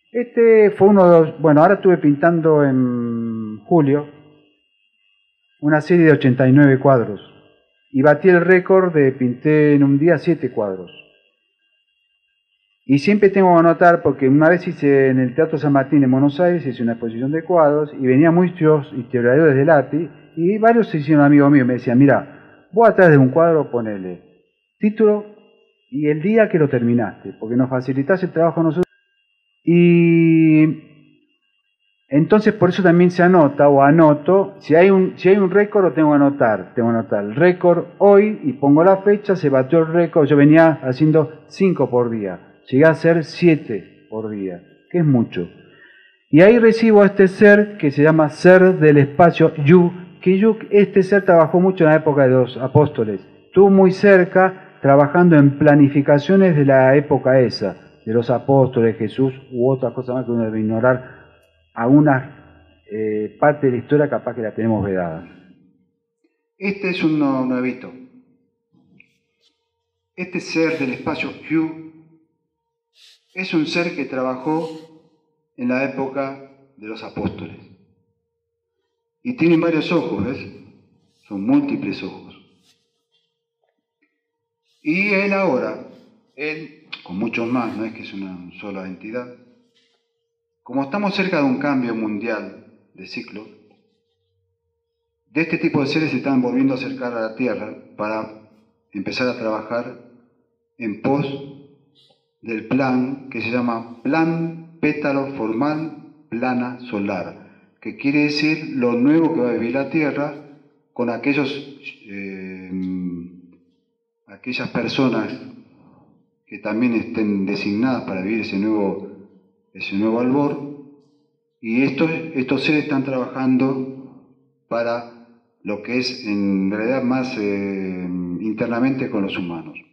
Este fue uno de los... Bueno, ahora estuve pintando en julio una serie de 89 cuadros. Y batí el récord de pinté en un día 7 cuadros. Y siempre tengo que anotar, porque una vez hice en el Teatro San Martín en Buenos Aires, hice una exposición de cuadros, y venían muchos historiadores del arte, y varios se hicieron amigos míos, me decían, mira, vos atrás de un cuadro ponele título y el día que lo terminaste, porque nos facilitás el trabajo a nosotros. Y entonces por eso también se anota o anoto, si hay un récord lo tengo que anotar el récord hoy y pongo la fecha, se batió el récord, yo venía haciendo 5 por día, llegué a hacer 7 por día, que es mucho. Y ahí recibo a este ser que se llama Ser del Espacio, Yu, que este ser trabajó mucho en la época de los apóstoles, estuvo muy cerca trabajando en planificaciones de la época esa, de los apóstoles, Jesús u otras cosas más que uno debe ignorar a una parte de la historia capaz que la tenemos vedada. Este es uno nuevito. Este ser del espacio Yu es un ser que trabajó en la época de los apóstoles. Y tiene varios ojos, ¿ves? Son múltiples ojos. Y él ahora, con muchos más, no es que es una sola entidad, como estamos cerca de un cambio mundial de ciclo, de este tipo de seres se están volviendo a acercar a la Tierra para empezar a trabajar en pos del plan que se llama Plan Pétalo Formal Plana Solar, que quiere decir lo nuevo que va a vivir la Tierra con aquellas personas que también estén designadas para vivir ese nuevo albor. Y estos seres están trabajando para lo que es en realidad más internamente con los humanos.